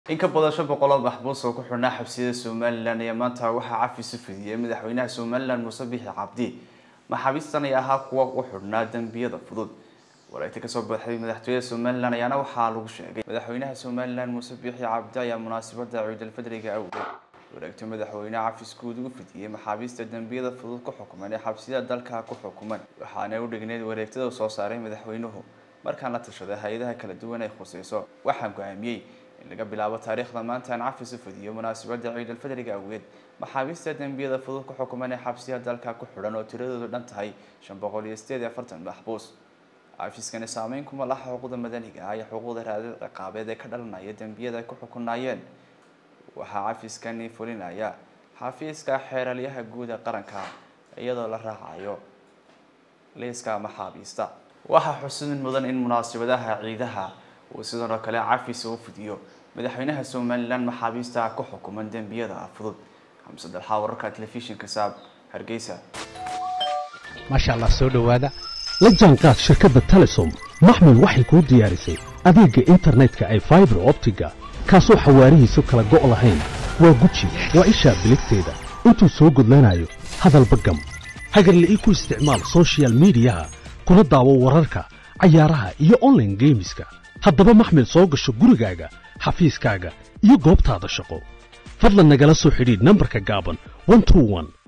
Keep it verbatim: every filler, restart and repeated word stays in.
in ka badan shan boqol oo maxbuus oo ku xirnaa xabsiyada Soomaaliland ayaa maanta waxa cafis u fidiyay madaxweynaha Soomaaliland Muuse Biixi Cabdi maxaabiistan ayaa ahaa kuwa ku xirnaa dambiyada fudud warayta ka soo baxay madaxtooyada Soomaaliland ayaana waxa lagu sheegay madaxweynaha Soomaaliland Muuse Biixi Cabdi ayaa munaasabada Ciid al-Fidriga awgeed warayta madaxweynaha cafiskood u fidiyay maxaabiista dambiyada fudud ku xukuman ee xabsiyada dalka ku xukuman waxaana u dhigneed wareegtada soo saaray madaxweynuhu markaan la tashaday hay'adaha kala duwan ee khusayso waxaan go'aamiyay laga bilaabo taariikhda maanta aan cafis u fidiyo munaasabada Ciid al-Fidriga awgeed maxaabiista dambiyada fudud ku xukuman ee xabsiyada dalka ku xiran oo tiradoodu dhan tahay shan boqol iyo sideed iyo afartan maxbuus cafiskani saameyn kuma laha xuquuqda madaniga ah iyo xuquuqda raadada ciqaabeed ee ka dhalanaya dambiyada ay ku xukunaayeen waxa cafiskani fulinaya xafiiska xeeralyaha guud ee qaranka iyadoo la raacayo liiska maxaabiista waxa xusuusin mudan in munaasabadaha ciidaha oo sidoo kale cafis u fidiyo madaxweynaha Soomaaliland maxaabiista ku xukuman dambiyada fudud xamsad al-xawarka telefishinka saab Hargeysa ما شاء الله سو دhowaada la jaanqaad shirkadda Telesom maxmed waxay ku diyaarisay adeega internetka ay fiber optiga kaasoo xawaarihiisu kala go' lahayn waa guji waa isha biligteeda intuu soo gudlanayo hadalba gam hagarle ii ku isticmaal social media kuna daawo wararka ciyaaraha iyo online gameska haddaba maxmed soo gasho gurigaaga xafiiskaaga iyo goobtaada shaqo fadlan nagala soo xidhiidh nambarka gaaban one two one